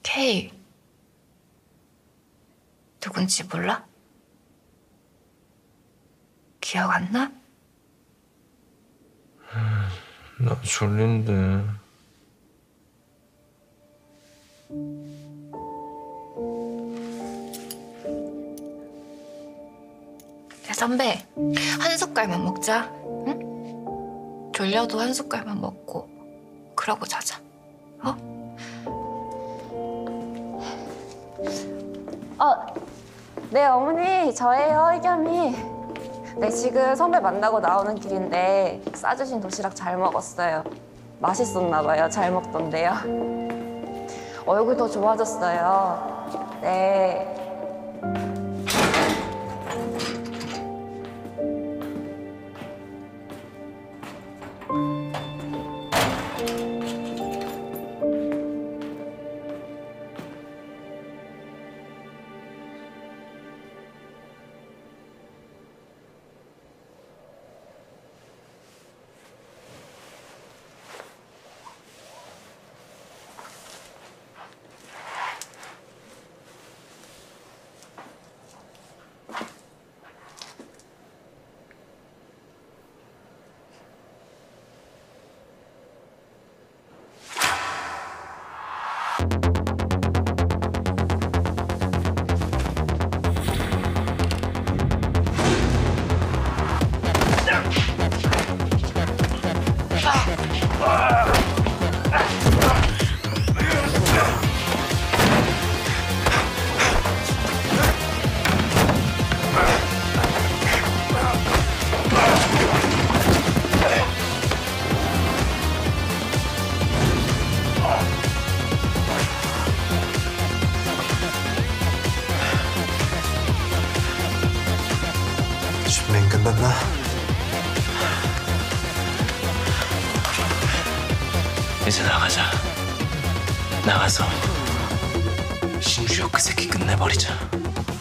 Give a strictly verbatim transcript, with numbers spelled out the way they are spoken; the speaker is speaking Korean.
K 누군지 몰라? 기억 안 나? 나 졸린데. 야, 선배, 한 숟갈만 먹자. 응? 졸려도 한 숟갈만 먹고 그러고 자자. 어? 어, 네, 어머니, 저예요, 이겸이. 네, 지금 선배 만나고 나오는 길인데 싸주신 도시락 잘 먹었어요. 맛있었나 봐요. 잘 먹던데요. 얼굴 더 좋아졌어요. 네. 준비는 끝났나? 이제 나가자. 나가서 신주혁 그 새끼 끝내버리자.